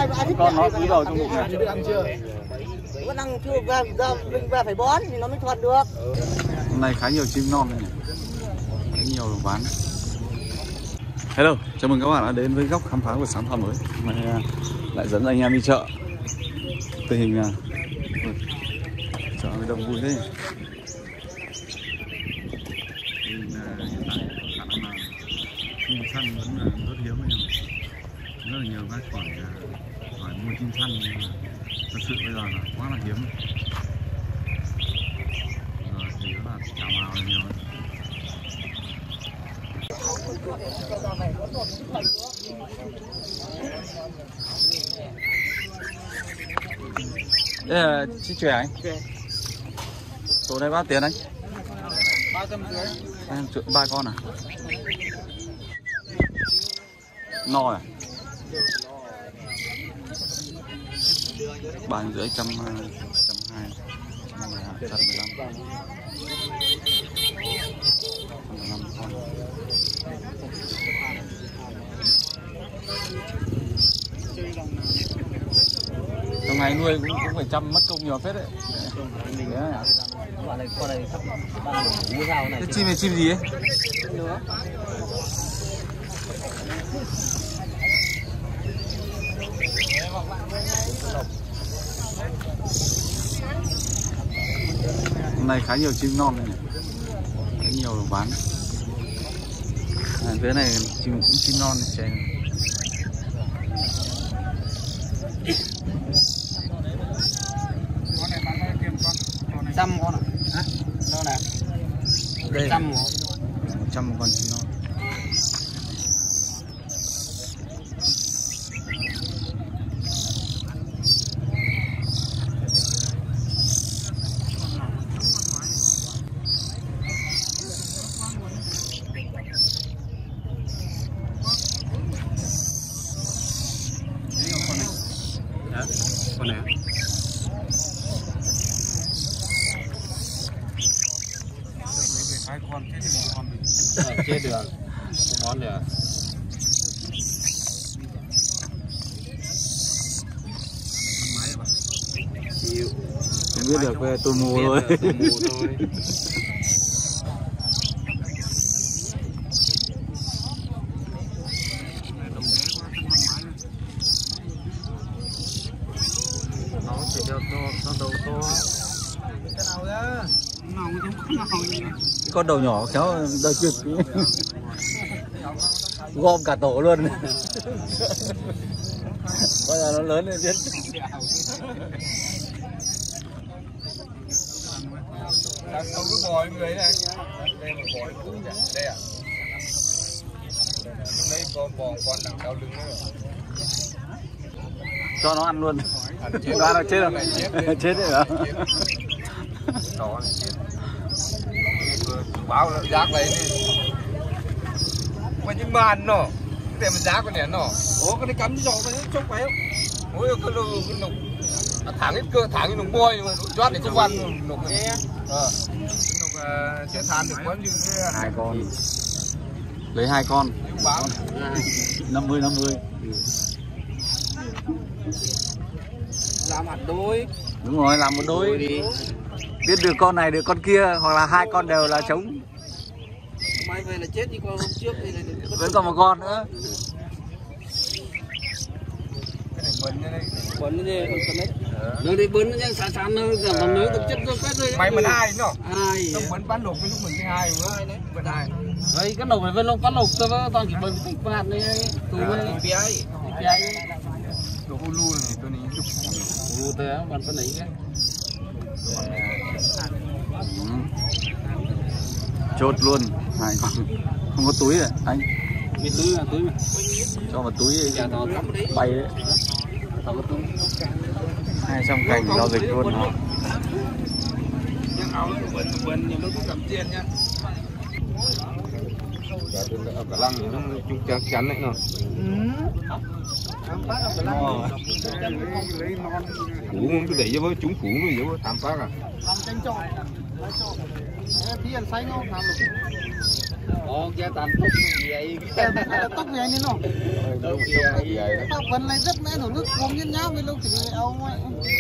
con nó cúi đầu trong bụng này. Ăn chưa? Vẫn đang chưa về phải bón thì nó mới thuần được. Hôm nay khá nhiều chim non này nhỉ, khá nhiều bán. Hello, chào mừng các bạn đã đến với góc khám phá của sáng tạo mới. Hôm nay lại dẫn anh em đi chợ. Tình hình chợ đông vui thế. Hiện tại khả năng là chim săn vẫn là rất hiếm anh em. Rất là nhiều bác hỏi mua chim săn, nhưng mà thật sự bây giờ là quá là hiếm. Giờ chỉ là chào mào là nhiều. Đây là chim chòe anh. Số này bao tiền anh? 350. 3 con à? No à? 350, 120, 115 con. Trong ngày nuôi cũng phải chăm mất công nhiều phết đấy. Cái chim này chim gì ấy? Hôm nay khá nhiều chim non này, khá nhiều bán. Dưới này chim non này trẻ. Trăm con à? Đâu này? Đây 100 con chim non. Con này. Hai con chết thì một con mình chết được, một món được. Không biết được về tôi mù thôi. Nó chỉ đeo to, đầu to. Cái nào ra? Con đầu nhỏ khéo đôi chực gom cả tổ luôn. Bây giờ nó lớn lên biết. Không có bò người này. Đây là bò cũ nhỉ? Đây à? Đây con đằng sau lưng nữa. Cho nó ăn luôn. Đoán là chết rồi. Chết đấy hả? Đó này chết. Báo rác lấy đi. Mà những màn nó để mình rác con này nó. Ủa cái này cắm giò cái chốc phải không? Ôi cái lục nó thẳng hết cơ, thẳng cái lục bôi mà choát để cho quan lục này. Lục sẽ than được quán như thế. 2 con. Lấy 2 con. Báo 50. Làm hạt đôi. Đúng rồi, làm một đôi đi. Biết được con này được con kia, hoặc là 2 con đều là trống. Mai về là chết đi, con hôm trước thì vẫn còn một con nữa. cái này bẩn như đây. bẩn như thế. Rồi đi bẩn nó sẵn nữa, còn nếu thực chất nó quét rồi. Mày bẩn ai nó? Ai? Không bẩn bán lục với lúc mình cái hai nữa. Bẩn ai? Đấy cái đầu này với lông bán lục tôi toàn chỉ bẩn tích hạt này từ với piai. Đồ hulu này tôi này chụp. Ồ thế á, bạn phân ấy cái. Chốt luôn 2 con. Không có túi rồi anh. Cái túi là túi mà. Cho vào túi bay đấy. 200 cành giao dịch luôn nó. Nhưng áo nó bẩn nhiều lúc cũng cầm tiền nhá. Cả lăng nó chung chắc chắn đấy nó. Phủ muốn cứ để cho với chúng phủ nó yếu tham phát à. Làm tranh trộn. Tí ăn xanh không? Làm được. Gia tàn tốc gì vậy? Tốc gì anh nó? Tốc gì vậy? Tao vẫn này rất mẹ thổ nước không nhân nhau với lúc thì ông ấy.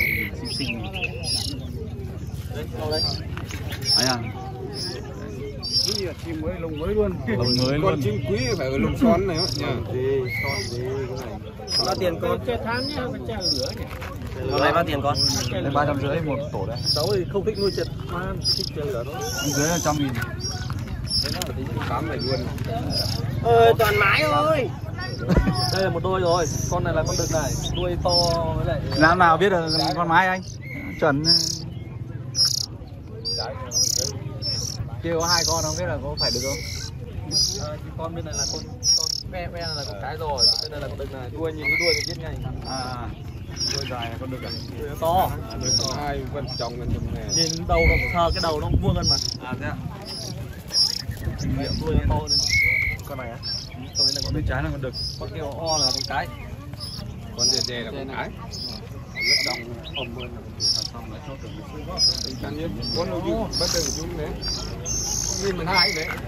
Ấy à? Cái chim mới lồng mới luôn. Lồng mới con luôn. chim quý phải ở lồng xoắn này nhá. Cái này. Bao tiền con? Chơi tháng nhá, phải trả lửa nhỉ. Hôm nay bao tiền con? Đây 350 một tổ đấy. Cháu thì không thích nuôi chật, mà thích chơi lửa thôi. Dưới là 100.000. Thế nó tính cám này luôn. Toàn mái thôi. Đây là một đôi rồi, con này là con đực này, đuôi to với lại. Làm nào biết được con mái anh? Chuẩn. Kêu có 2 con không biết là có phải được không? Con bên này là con ve là con cái rồi, bên đây là con đực này, đuôi nhìn cái đuôi thì biết ngay. Đuôi dài là con đực à? Đuôi nó to. Hai con chồng gần chồng này. Nhìn đầu nó thờ cái đầu nó vuông hơn mà. Thế ạ. Miệng đuôi nó to lên. Con này á? Con bên trái là con đực. Con kia o là con cái. Con dê là con cái. Rất đông ôm hơn. Xong lại chốt được. Chẳng như con nó dùng bắt đầu dùng đấy. Nguyên mình hai đấy.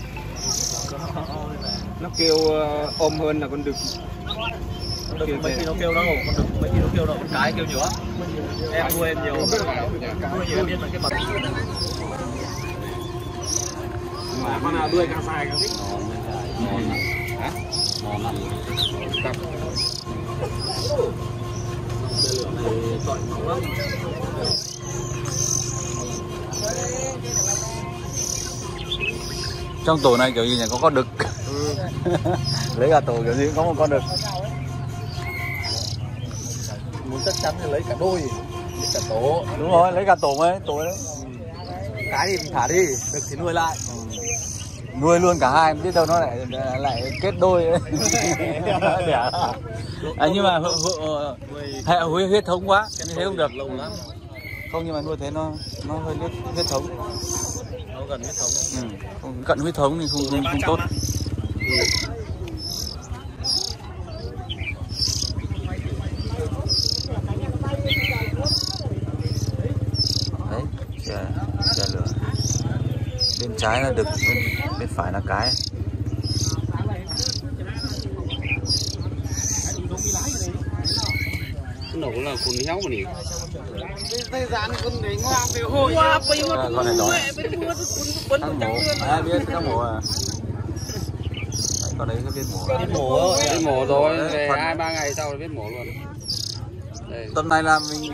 Nó kêu ôm hơn là con đực. Con đực mấy khi nó kêu đâu, con đực mấy khi nó kêu đâu, con cái kêu nhiều á. Em nuôi em nhiều. Nuôi nhiều em biết là cái mặt. Mà con nào đuôi càng dài càng thích. Ngon hả? Ngon lắm. Trong tổ này kiểu gì nhỉ, có con đực. Lấy cả tổ kiểu gì cũng có một con đực. Muốn chắc chắn thì lấy cả đôi, lấy cả tổ. Đúng rồi, lấy cả tổ mới, tổ đấy. Cái thì thả đi, đực thì nuôi lại. Nuôi luôn cả hai, biết đâu nó lại kết đôi ấy. Nhưng mà hệ huyết thống quá, thế không được. Lâu lắm. Không, nhưng mà nuôi thế nó hơi huyết thống. Nó gần huyết thống. Không, cận huyết thống thì không tốt. Đấy, chè lửa. Bên trái là đực, bên phải là cái. Cái đầu là con héo mà nhỉ? Đây dán con đấy ngoan về hồi. Con này đói. Thằng mổ, ai biết thằng mổ à? Đấy, con đấy cái biết mổ. Biết mổ. Biết mổ rồi, 2-3 ngày sau là biết mổ luôn. Đây. Tầm này là mình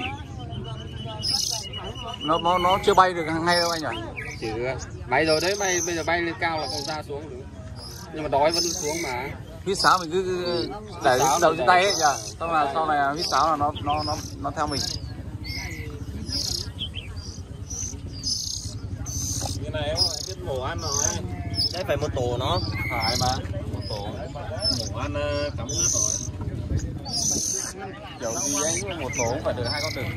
nó chưa bay được ngay đâu anh nhỉ? Chỉ bay rồi đấy, bây giờ bay lên cao là con ra xuống được. Nhưng mà đói vẫn xuống mà. Huýt sáo mình cứ để đầu trên tay ấy nhỉ? Sau này huýt sáo là nó theo mình. Cái này biết mổ ăn rồi. Đấy phải một tổ nó. Phải mà. Một tổ. Mổ ăn cắm nước rồi. Kiểu gì anh một tổ cũng phải được 2 con đực.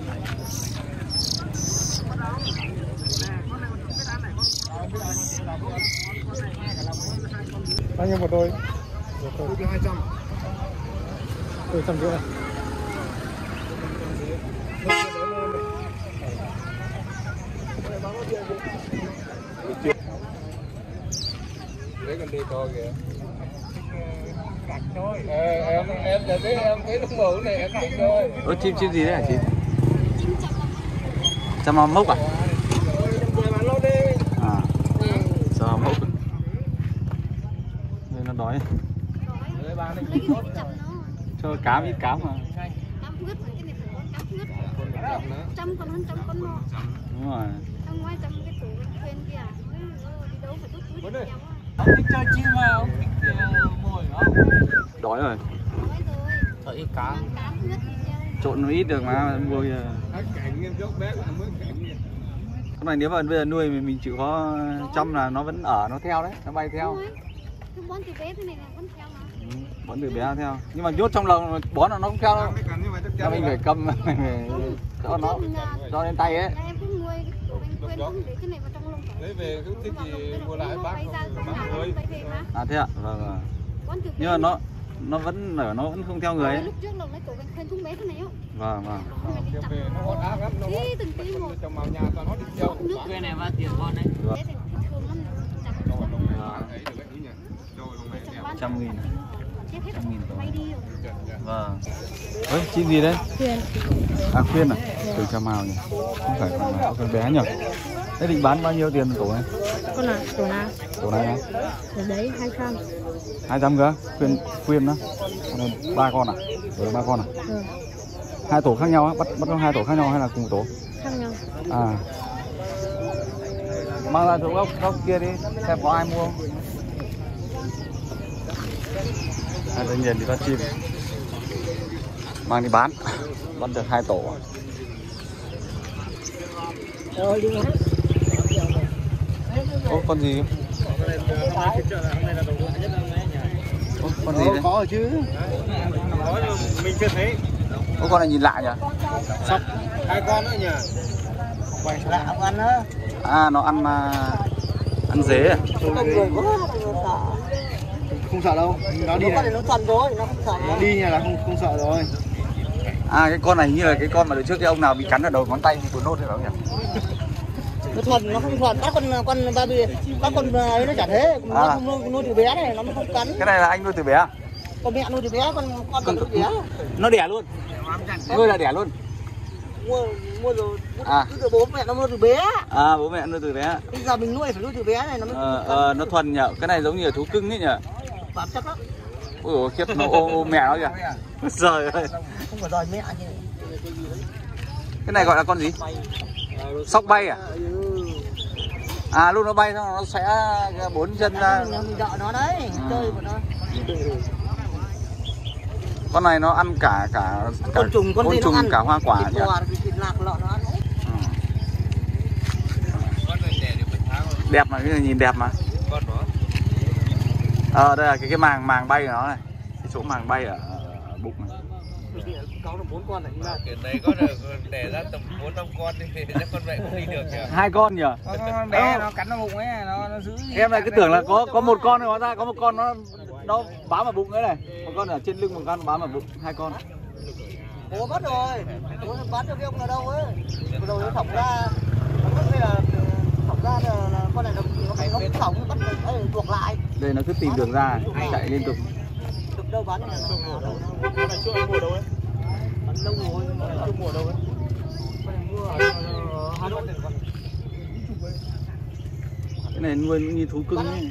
Bao nhiêu một đôi? Một đôi 200. Đôi 150. Lấy con đi to kìa. Em là thấy lúc mẫu này em thích rồi. Chim gì đấy hả chị? Chăm mốc à? Sao mốc? Đây nó đói. Cho cám ít cám mà. Trăm con hơn trăm con mò. Đúng rồi. Trong ngoài trăm cái tủ bên kia đi đâu phải đút túi đi. Ông thích chơi chim mà, ông thích mồi không? Đói rồi. Sợ ít cá. Trộn nó ít được mà mua kìa. Cái này nếu mà bây giờ nuôi mình chịu có trăm là nó vẫn ở, nó theo đấy, nó bay theo. Bón từ bé thế này là vẫn theo mà. Bón từ bé theo. Nhưng mà nhốt trong lồng bón là nó không theo đâu. Nó mình phải cầm cho nó cho lên tay ấy. Em cũng nuôi quên không để cái này vào trong lồng. Lấy về cứ thích gì mua lại bác nuôi. À thế ạ. Vâng. Nhưng mà nó vẫn ở, nó vẫn không theo người ấy. Lúc trước là lấy cổ bên khuyên thúng bé thế này á. Vâng. Kiểu về nó hot áp lắm, nó từng tí một. trong màu nhà toàn hot đi theo. Cái này bao tiền con đấy? Thế thì thường lắm. 100.000. chết hết 100.000 tổ. bay đi rồi. Vâng. Ơi, chim gì đấy? Khuyên. À, khuyên à? Từ Cà Mau nhỉ? Không phải con bé nhỉ? Thế định bán bao nhiêu tiền tổ này? Con nào? Tổ nào? Tổ này á? Ở đấy 200. 200 cơ? Khuyên đó? 3 con à? Tổ 3 con à? Ừ. 2 tổ khác nhau á? Bắt 2 tổ khác nhau hay là cùng một tổ? Khác nhau. À. Mang ra chỗ góc kia đi, xem có ai mua không? Đây nhìn đi bắt chim. Mang đi bán. Bắt được 2 tổ. Rồi đi hết. Ô, con gì? Ô, con gì đấy? Có rồi chứ. Có nhưng mình chưa thấy. Ô, con này nhìn lạ nhỉ? Sóc 2 con nữa nhỉ? Lạ không ăn á. À, nó ăn dế à? Không sợ đâu, nó đi này. Nó thuần rồi, nó không sợ. Nó đi nhà là không sợ rồi. À, cái con này như là cái con mà đợt trước cái ông nào bị cắn ở đầu ngón tay bị buồn nôn hay không nhỉ? Nó thuần, nó không thuần. Các con ba bì, các con ấy nó chả thế. Nó không nuôi từ bé này, nó mới không cắn. Cái này là anh nuôi từ bé à? Con mẹ nuôi từ bé, con nuôi từ bé. Nó đẻ luôn. Nuôi là đẻ luôn. Mua rồi. À. Từ bố mẹ nó nuôi từ bé. À, bố mẹ nuôi từ bé. Bây giờ mình nuôi phải nuôi từ bé này nó mới Nó thuần nhở. Cái này giống như là thú cưng ấy nhở. bám chắc lắm. Ôi dồi, khiếp nó ôm mẹ nó kìa. Trời ơi. Không phải đòi mẹ như này. Cái này gọi là con gì? Sóc bay à? À, lúc nó bay xong nó sẽ 4 chân ra. Mình đợi nó đấy, chơi của nó. Con này nó ăn cả Côn trùng cả hoa quả nhỉ? Thịt lạc lợn nó ăn. Đẹp mà, cái này nhìn đẹp mà. Đây là cái màng bay của nó này. Cái chỗ màng bay ở bụng này. Có được 4 con này. Kiểu này có được để ra tầm 4-5 con thì chắc con vậy không đi được nhỉ? 2 con nhỉ? Con bé nó cắn vào bụng ấy, nó giữ. Em lại cứ tưởng là có 1 con rồi hóa ra có 1 con nó bám vào bụng đấy này. 1 con ở trên lưng, 1 con bám vào bụng, 2 con. Bố bắt rồi. Bố bán cho cái ông ở đâu ấy. Rồi nó thọc ra. Nó bắt đây là thọc ra là con này nó thọc nó bắt mình tuộc lại. Đây nó cứ tìm đường ra, chạy liên tục. Được đâu bán này là đâu. Con này chưa mua đâu ấy. Bán lâu rồi, chưa mua đâu ấy. Con này mua ở Hà Nội. Cái này nuôi như thú cưng ấy.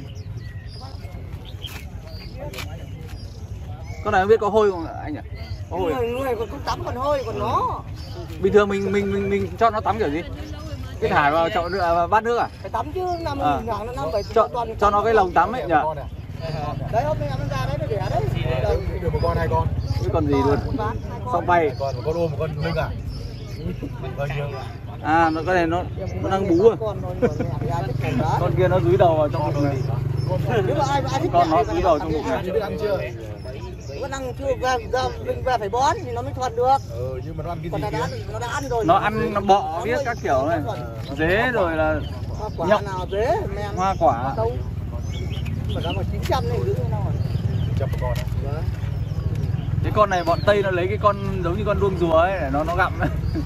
Con này không biết có hôi không anh nhỉ? Có hôi. Nuôi còn không tắm còn hôi còn nó. Bình thường mình cho nó tắm kiểu gì? Cái thả vào chậu nước, bát nước à? Phải tắm chứ năm năm bảy cho nó cái lồng tắm ấy nhỉ? Đấy hôm nay ăn ra đấy nó đẻ đấy. Được 1 con 2 con. Cái con gì luôn? Sóc bay. Còn 1 con ôm 1 con lưng à? Bao nhiêu? À, cái này nó đang bú à? Con kia nó dúi đầu vào trong bụng này. Con nó dúi đầu trong bụng này. Biết ăn chưa? Nó đang chưa ra phải bón thì nó mới thuần được. Nhưng mà nó ăn cái Còn gì nó đã ăn rồi. Nó ăn nó bọ biết các kiểu này. Dế rồi là nhộng nào dế, men, hoa quả. Mà nó mà 900 này giữ nó rồi. 100 1 con á. Cái con này bọn Tây nó lấy cái con giống như con đuông rùa ấy để nó gặm.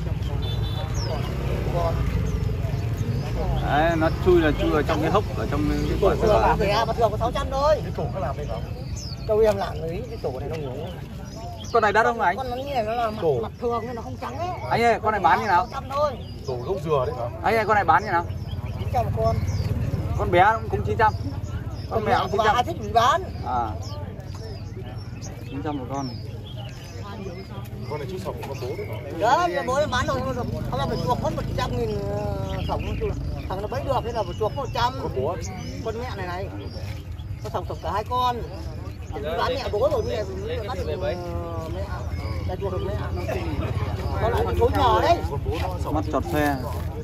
Đấy, nó chui vào trong cái hốc ở trong cái quả dừa. Mà thường có 600 thôi. Cái tổ có làm đấy không? Đâu em làm lấy cái tổ này nó ngủ. Con này đắt không anh? Con nó như này nó là mặt thường nên nó không trắng ấy. Anh ơi, con này bán như nào? 600 thôi. Tổ gốc dừa đấy hả? Anh ơi, con này bán như nào? 900 một con. Con bé cũng 900. Con mẹ cũng 900. Ai thích mình bán. À. 900 một con. Con này chú sọc con bố đấy hả? Đó, bố em bán rồi, không là phải chuộc mất 100.000 sổng. Thằng nó bấy được nên là phải chuộc 100. Con bố. Con mẹ này. Có sổng cả 2 con. Bán mẹ bố rồi mẹ bắt được mẹ. Đã chuộc được mẹ. Có lại con số nhỏ đấy. Mắt chọt xe.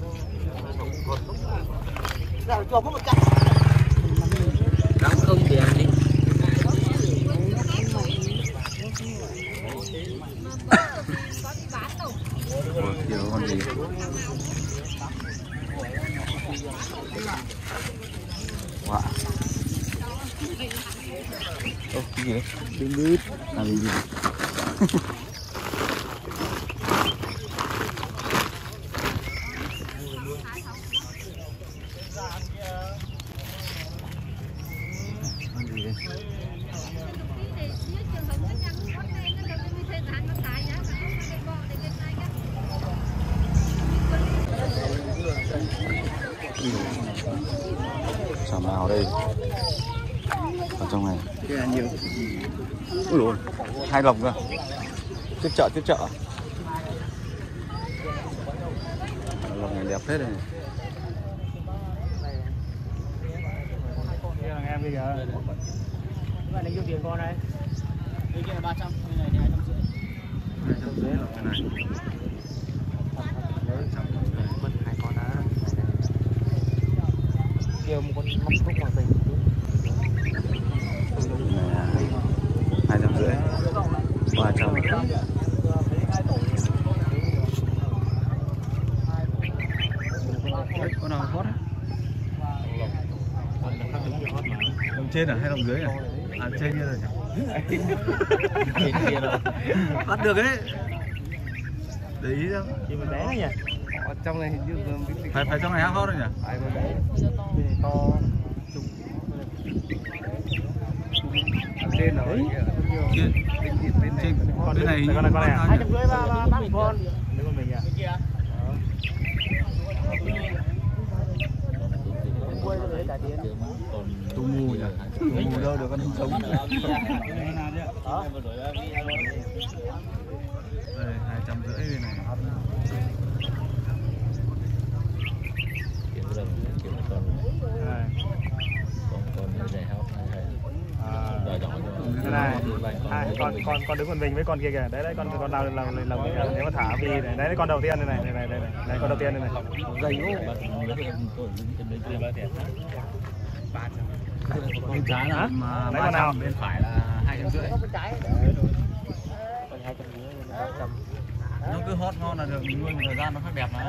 Là chuộc mất 100. Đóng không tiền đi. Kiểu con gì? Wow. Ô, cái gì đấy? Đinh đít. À, gì gì? Con gì đây? vào đây. Ở trong này nhiều. Ui dồi, 2 lồng cơ. Tiếp chợ. Lồng này đẹp hết này. Em bây giờ bạn đánh tiền con đây. Đây kia là 300, cái này thì 250. 250 là cái này. Mất 2 con đã. Kia một con móc thúc vào dây. 250, 300. Con nào hot á? Lồng trên à hay lồng dưới à? À trên kia rồi nhỉ? Trên kia rồi. Bắt được ấy. Để ý đâu. Nhưng mà bé nhỉ? Ở trong này hình như Phải trong này hot rồi nhỉ? ai mà đấy To. trên rồi Trên bên này con này à? 250 ba con. Nếu con mình à? tù mù nhỉ? Tù mù đâu được con không sống. Đây 250 bên này. Cái này con đứng con mình với con kia kìa, đấy con nào lồng nếu mà thả vì đấy con đầu tiên này này con đầu tiên này dày quá. Bên trái là đấy con nào bên phải là 250. Nó cứ hot ngon là được, mình nuôi một thời gian nó khác đẹp mà.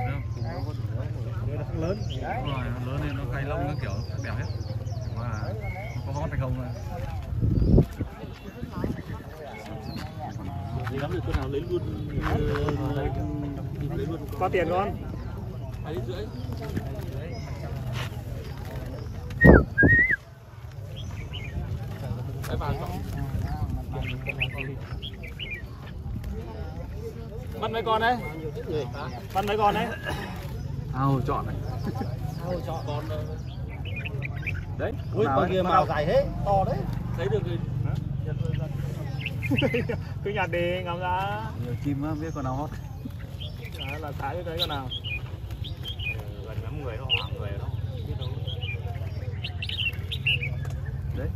Nó lớn. Đúng rồi, nó lớn lên nó cay lông nó kiểu khác đẹp hết. Mà nó có hot hay không thôi. Lắm được con nào lấy luôn. Có tiền con. 250. Cái bàn không? Bắt mấy con đấy. Bắt mấy con đấy. Ao chọn này. Ao chọn con. Đấy, con kia màu dài hết, to đấy. Thấy được rồi. Cứ nhặt đi, ngắm ra. Nhiều chim á, biết con nào hot. Đó là thả cái đấy con nào. Gần ngắm người nó hoảng người nó. Biết đâu. Đấy.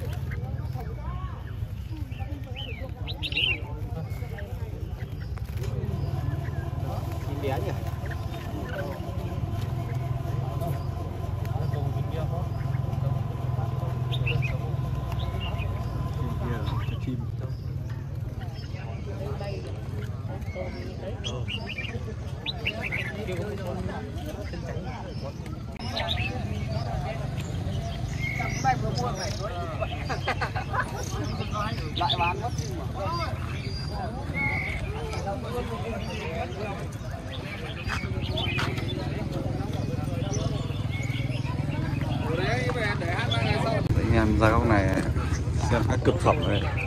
Chim bé nhỉ? Chim. Lại bán mất. Anh em ra góc này xem các cực phẩm này.